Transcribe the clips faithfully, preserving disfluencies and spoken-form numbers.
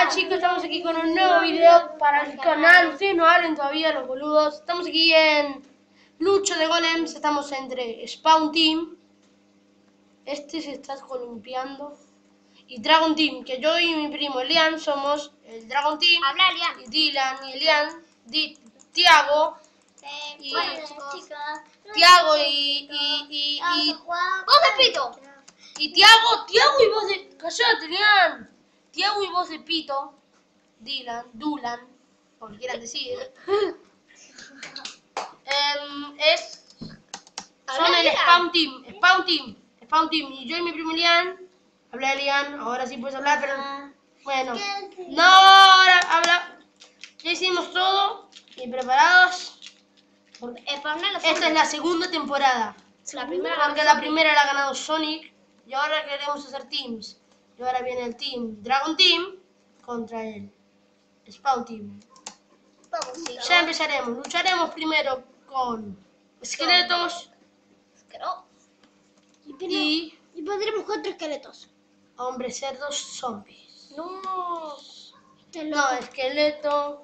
Hola chicos, estamos aquí con un nuevo video para el canal. Ustedes no hablen todavía, los boludos. Estamos aquí en Lucha de Golems. Estamos entre Spawn Team. Este se está columpiando. Y Dragon Team, que yo y mi primo Elian somos el Dragon Team. Habla Elian. Y Dylan y Elian. Di, Tiago. Eh, Y- bueno, chicas. Tiago y... y, y, y Vos de pito. Y Tiago, Tiago y vos de... Callate, Elian. Tiago y vos de pito. Dylan, Dulan, como quieran decir. Em, es... Son el Spawn Team. Spawn Team. Spawn Team. Y yo y mi primo Elian. Habla Elian. Ahora sí puedes hablar, pero... Bueno. No, ahora habla. Ya hicimos todo. Y preparados. Porque Eh, ponme los esta es la segunda temporada. La primera Porque la primera la ha ganado Sonic. Y ahora queremos hacer teams. Y ahora viene el team Dragon Team contra el Spawn Team. Vamos, chicos. Ya empezaremos. Lucharemos primero con esqueletos y Y pondremos cuatro esqueletos. hombres cerdos zombies. No. No, esqueleto,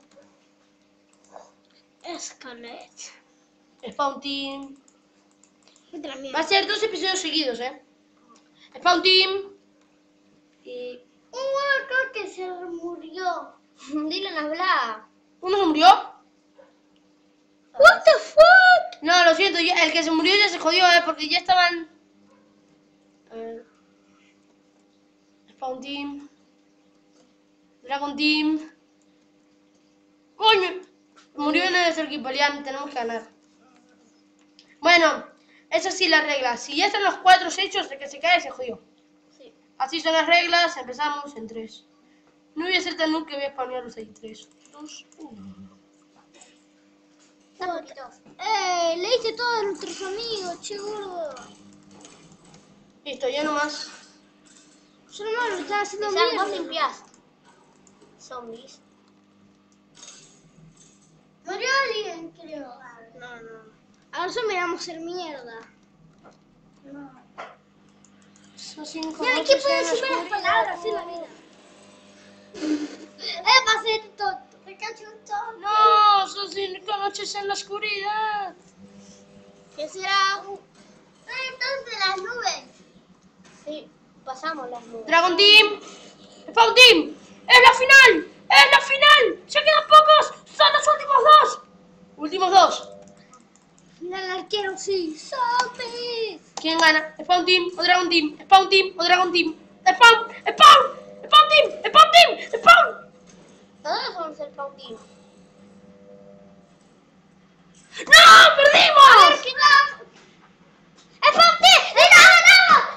Esqueleto. Spawn Team. Vete a la Va a mierda. ser dos episodios seguidos, ¿eh? Spawn Team y... Un hueco que se murió. Dylan, habla. ¿Uno se murió? What the fuck? No, lo siento, ya- el que se murió ya se jodió, ¿eh? Porque ya estaban... A ver... Spawn Team... Dragon Team... ¡Coño! Murió en nuestro equipo, Lian, tenemos que ganar. Bueno, esas sí las reglas. Si ya están los cuatro hechos, el que se cae se jodió. Sí. Así son las reglas, empezamos en tres. No voy a ser tan noob que voy a spawnearlos ahí. tres, dos, uno. Está bonito. Eh, le hice todo a nuestros amigos, che gordo. Listo, ya nomás. Yo nomás lo estaba haciendo Quizás mierda. vos limpiaste. Zombies. Murió alguien, creo. No, no. Ahora nosotros miramos hacer mierda. No. Son cinco Mira, noches ¿qué puede en la decirme las oscuridad. palabras en la vida? Eh, pasé tonto. Me cacho un tonto. No, son cinco noches en la oscuridad. ¿Qué será? Entonces las nubes. Sí, pasamos las nubes. Dragon Team, Spawn Team, es la final, es la final. Ya quedan pocos, son los últimos dos. Últimos dos. Mira el arquero, sí. ¡Zombies! ¿Quién gana? Spawn Team o Dragon Team, Spawn Team o Dragon Team. Spawn, Spawn, Spawn Team, Spawn Team, Spawn. Todos somos el Pautín. ¡No! ¡Perdimos! ¿Qué no? ¡Es por ti! ¡Y no ganamos!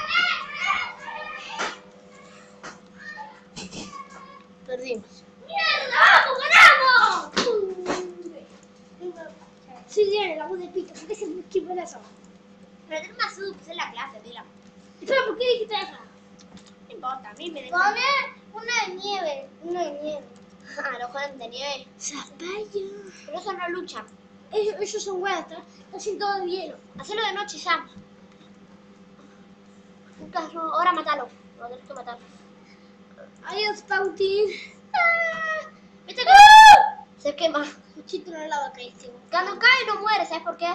Perdimos. ¡Mierda! ¡Vamos, ganamos! Sí, tiene la voz de pito. ¿Por qué se me equipo en eso? Pero tenés más subs en la clase, Dylan. Espera, ¿por qué dijiste eso? No importa, a mí me dejan. Poner una de nieve. Una de nieve. Ah, los juegos de nieve. Zapallo. Pero esos no luchan. Ellos, ellos son buenas, están haciendo todo de hielo. Hacelo de noche ya. Lucas, no, ahora matalo. Lo tenés que matar. Adiós, Pautín. Ah, ¿Viste que se quema? Chito en el lado caíste. Cuando cae no muere, ¿sabes por qué?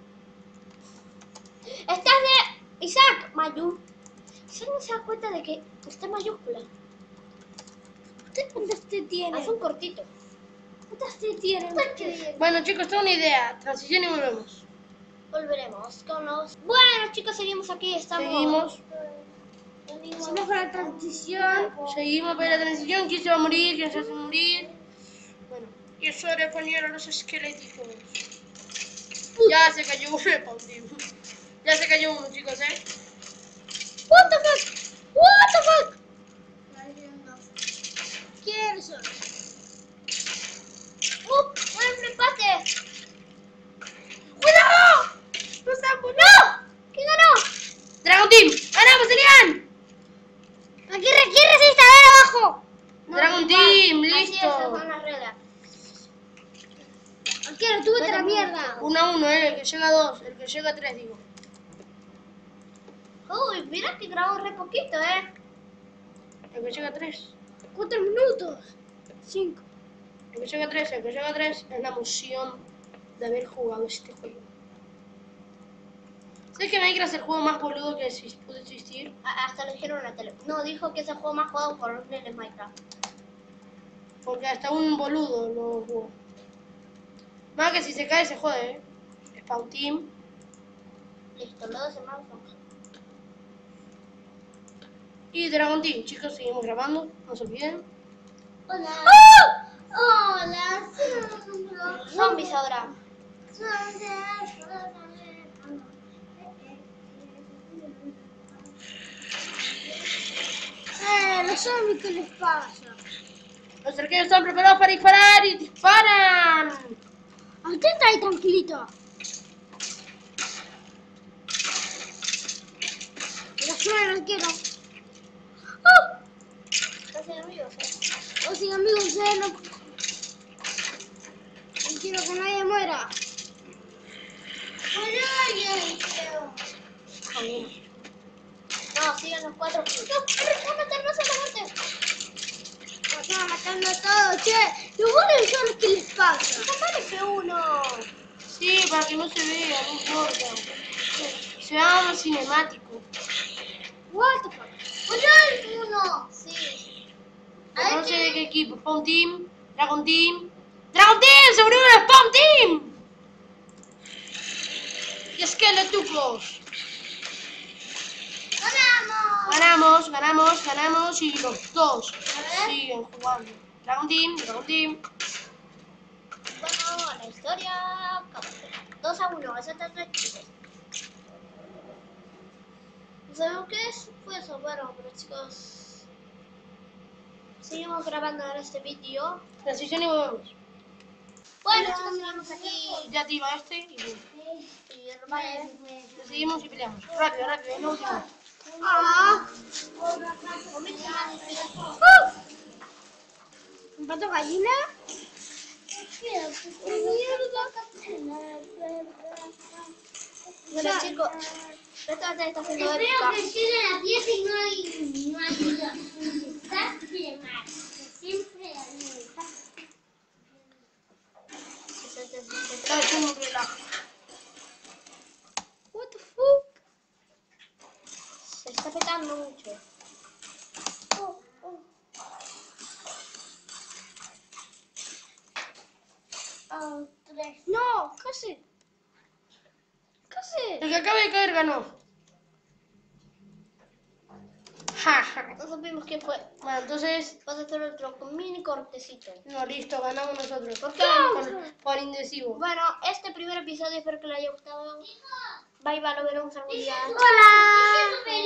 Estás de Isaac, Mayu. ¿Se no se da cuenta de que está en mayúscula? ¿Usted cuántas te tiene? Haz un cortito. ¿Cuántas te tiene? usted? Bueno chicos, tengo una idea. Transición y volvemos. Volveremos con los... Bueno, chicos, seguimos aquí. Estamos... Seguimos. Hacemos con la transición. Seguimos para la transición. ¿Quién se va a morir? ¿Quién se hace morir? Bueno, y es hora de poner a los esqueléticos. Ya se cayó uno de Spawn Team. Ya se cayó uno, chicos, ¿eh? What the fuck? What the fuck? ¿Quiénes son? ¡Uh! ¡Un empate! ¡Cuidado! ¡No se ¡No! ¿Quién ganó? ¡Dragon Team! ¡Ganamos, Elian! Aquí requiere esta de abajo. Dragon igual. Team, Así es, esas listo. son las reglas. Aquí no tuve la mierda. Uno a uno, ¿eh? El que llega a dos, el que llega a tres, digo. Uy, mira que grabó re poquito, ¿eh? El que llega a tres. Cuatro minutos. Cinco. El que llega a tres, el que llega a tres es la emoción de haber jugado este juego. ¿Sabes que Minecraft es el juego más boludo que exist- puede existir? A- Hasta lo dijeron en la tele. No, dijo que es el juego más jugado por los nenes Minecraft. Porque hasta un boludo lo jugó. Más que si se cae se jode, ¿eh? Spawn Team. Listo, los dos hermanos son. Y Dragon Team, chicos, seguimos grabando, no se olviden. Hola. ¡Ah! Hola. Zombies ahora. Eh, los zombies, ¿qué les pasa? Los arqueros están preparados para disparar y disparan. A usted está ahí tranquilito. La zona del arquero. ¡Oh! Estás amigos, eh. Oh, sí, amigos, eh, no... no quiero que nadie muera. No, siguen los cuatro. No, no, matar, no se la mate. Nos están matando a todos, che. Los buenos son, ¿qué les pasa? Dale F uno. Sí, para que no se vea, no importa. Se llama cinemático. What the fuck? ¡Hola, uno! Sí. No sé de qué equipo. Spawn Team, Dragon Team. ¡Dragon Team! ¡Se unió a Spawn Team! Y Skeletucos. ¡Ganamos! Ganamos, ganamos, ganamos y los dos A ver. siguen jugando. Dragon Team, Dragon Team. Bueno, la historia. dos a uno, eso está tres chicos. ¿No sabemos qué es? Fue eso, bueno, pero chicos. Seguimos grabando ahora este vídeo. Transición y volvemos. Bueno, chicos, seguimos aquí. Ya tiro a este y Y Román. seguimos y peleamos. Rápido, rápido, es lo último. Ah. ¿Un pato gallina? Bueno, chicos, esta batalla está siendo Espero épica. que lleguen las diez y no hay, no hay desastre más. Siempre hay un desastre. Está haciendo un relajo. What the fuck? Se está petando mucho. Oh, oh. Oh, tres. No, casi. Casi. El que acaba de caer ganó. Ja, ja. No supimos quién fue. Bueno, entonces, Vas a hacer otro mini cortecito. no, listo, ganamos nosotros. ¿Por qué? Por, por indecivo. Bueno, este primer episodio espero que le haya gustado. Bye, bye, lo veremos algún día. Hola.